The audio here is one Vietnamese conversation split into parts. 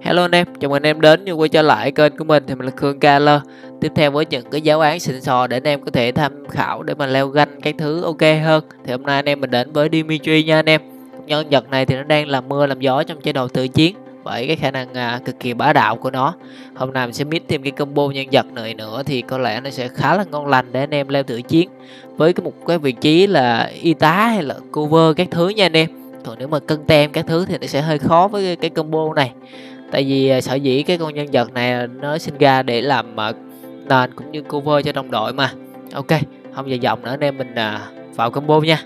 Hello anh em, chào mừng anh em đến như quay trở lại kênh của mình thì mình là Khương KL. Tiếp theo với những cái giáo án xịn sò để anh em có thể tham khảo để mà leo ganh các thứ ok hơn. Thì hôm nay anh em mình đến với Dimitri nha anh em. Nhân vật này thì nó đang làm mưa làm gió trong chế độ tự chiến bởi cái khả năng cực kỳ bá đạo của nó. Hôm nay mình sẽ mix thêm cái combo nhân vật này nữa thì có lẽ nó sẽ khá là ngon lành để anh em leo tự chiến với cái vị trí là y tá hay là cover các thứ nha anh em. Còn nếu mà cân tem các thứ thì nó sẽ hơi khó với cái combo này. Tại vì sở dĩ cái con nhân vật này nó sinh ra để làm nền cũng như cover cho đồng đội mà. Ok, không dài dòng nữa anh em mình vào combo nha.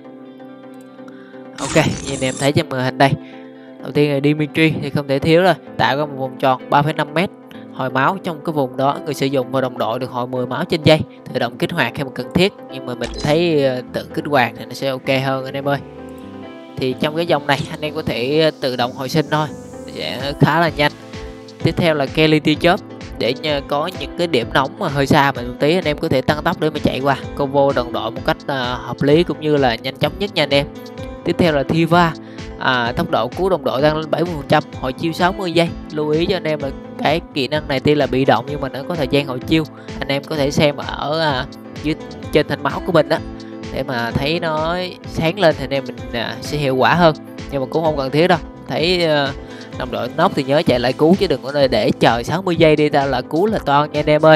Ok, như anh em thấy trên màn hình đây. Đầu tiên là Dimitri thì không thể thiếu rồi, tạo ra một vòng tròn 3,5m. Hồi máu trong cái vùng đó người sử dụng và đồng đội được hồi 10 máu trên giây, tự động kích hoạt khi mà cần thiết. Nhưng mà mình thấy tự kích hoạt thì nó sẽ ok hơn anh em ơi. Thì trong cái dòng này anh em có thể tự động hồi sinh thôi, sẽ khá là nhanh. Tiếp theo là Kelly tia chớp để có những cái điểm nóng mà hơi xa mà một tí anh em có thể tăng tốc để mà chạy qua combo đồng đội một cách hợp lý cũng như là nhanh chóng nhất nha anh em. Tiếp theo là Thiva, tốc độ cứu đồng đội tăng lên 70%, hồi chiêu 60 giây. Lưu ý cho anh em là cái kỹ năng này tuy là bị động nhưng mà nó có thời gian hồi chiêu, anh em có thể xem ở dưới trên thanh máu của mình đó để mà thấy nó sáng lên thì anh em mình sẽ hiệu quả hơn, nhưng mà cũng không cần thiết đâu. Thấy đồng đội nóc thì nhớ chạy lại cứu chứ đừng có để chờ 60 giây đi ra là cứu là toan nha anh em ơi.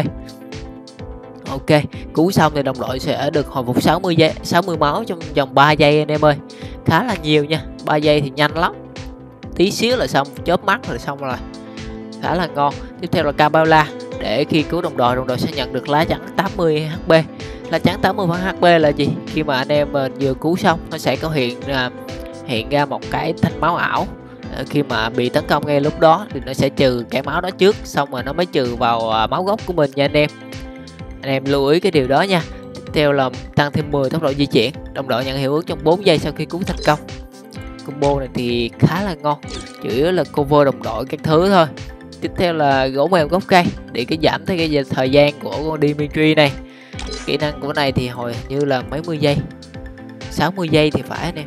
Ok, cứu xong thì đồng đội sẽ được hồi phục 60 máu trong vòng 3 giây anh em ơi. Khá là nhiều nha, 3 giây thì nhanh lắm. Tí xíu là xong, chớp mắt là xong rồi. Khá là ngon. Tiếp theo là Kabbalah, để khi cứu đồng đội sẽ nhận được lá chắn 80 HP. Lá chắn 80 HP là gì? Khi mà anh em vừa cứu xong nó sẽ có hiện ra một cái thanh máu ảo. Khi mà bị tấn công ngay lúc đó thì nó sẽ trừ cái máu đó trước, xong rồi nó mới trừ vào máu gốc của mình nha anh em. Anh em lưu ý cái điều đó nha. Tiếp theo là tăng thêm 10 tốc độ di chuyển, đồng đội nhận hiệu ứng trong 4 giây sau khi cứu thành công. Combo này thì khá là ngon, chủ yếu là cover đồng đội các thứ thôi. Tiếp theo là gỗ mềm gốc cây để giảm cái thời gian của con Dimitri này. Kỹ năng của này thì hồi như là mấy mươi giây, 60 giây thì phải anh em,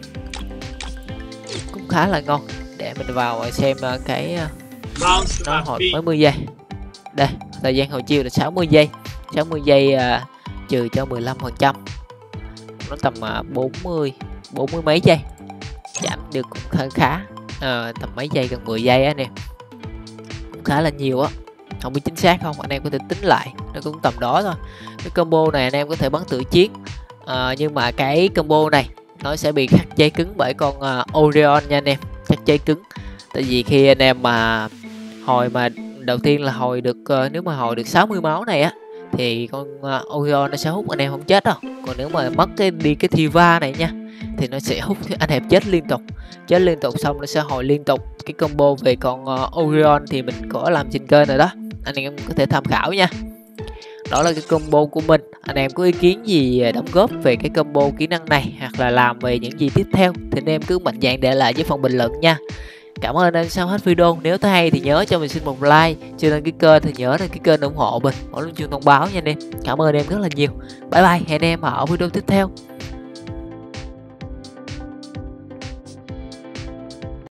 cũng khá là ngon. Để mình vào xem cái nó hồi mấy mươi giây. Đây, thời gian hồi chiêu là 60 giây. 60 giây trừ cho 15%, nó tầm 40 mấy giây, giảm được cũng khá tầm mấy giây, gần 10 giây á anh em, cũng khá là nhiều á. Không biết chính xác không, anh em có thể tính lại, nó cũng tầm đó thôi. Cái combo này anh em có thể bắn tự chiến, nhưng mà cái combo này nó sẽ bị khắc chế cứng bởi con Orion nha anh em, khắc chế cứng. Tại vì khi anh em mà hồi mà đầu tiên là hồi được nếu mà hồi được 60 máu này á thì con Orion nó sẽ hút anh em không chết đâu. Còn nếu mà mất cái Thiva này nha thì nó sẽ hút anh em chết liên tục, xong nó sẽ hồi liên tục. Cái combo về con Orion thì mình có làm trên kênh rồi đó, anh em có thể tham khảo nha. Đó là cái combo của mình. Anh em có ý kiến gì đóng góp về cái combo kỹ năng này hoặc là làm về những gì tiếp theo thì anh em cứ mạnh dạn để lại dưới phần bình luận nha. Cảm ơn anh em xem hết video. Nếu thấy hay thì nhớ cho mình xin một like, chưa đăng ký kênh thì nhớ đăng ký kênh ủng hộ mình, mỗi lần chuông thông báo nha anh em. Cảm ơn anh em rất là nhiều. Bye bye, hẹn anh em ở video tiếp theo.